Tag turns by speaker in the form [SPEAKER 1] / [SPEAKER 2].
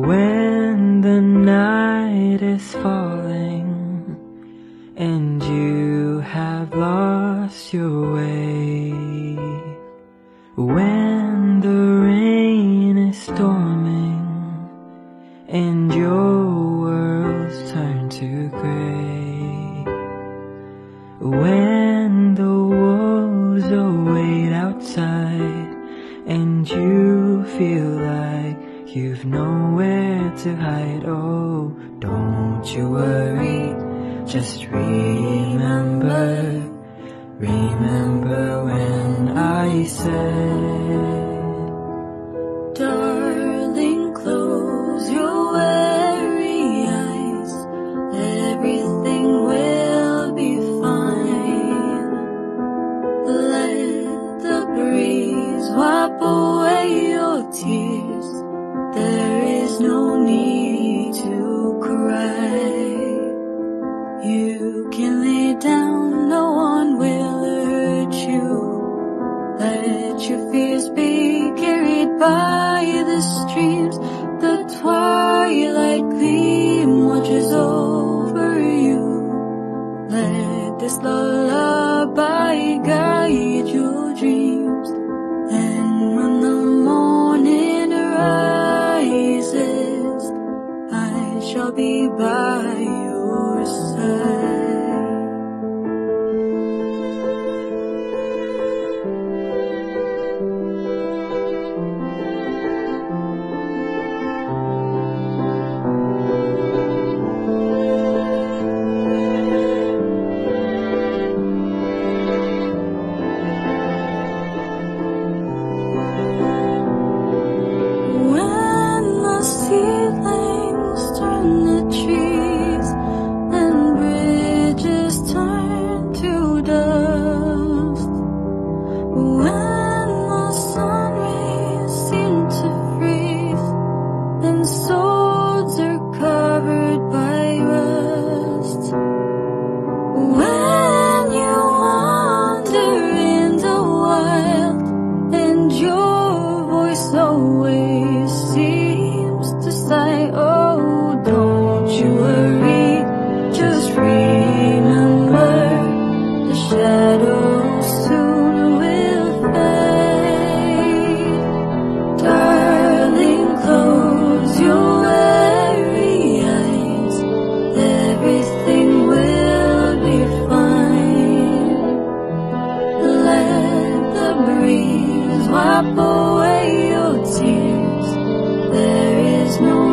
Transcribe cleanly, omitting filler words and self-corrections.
[SPEAKER 1] When the night is falling and you have lost your way, when the rain is storming and your world's turned to gray, when the wolves await outside and you feel like you've nowhere to hide, oh, don't you worry, just remember, remember when I said, darling, close your weary eyes, everything will be fine. Let the breeze wipe away your tears, there is no need to cry. You can lay down, no one will hurt you. Let your fears be carried by the streams. The twilight gleam watches over you. Let this lullaby guide your dreams. And when the morning rises, I shall be by your side. When the seedlings turn the trees and bridges turn to dust, when the sun rays seem to freeze and swords are covered by rust, when you wander in the wild and your voice always seems to sigh, oh, don't you worry, just remember, the shadows soon will fade. Darling, close your weary eyes, everything will be fine. Let the breeze wipe away your tears, there is no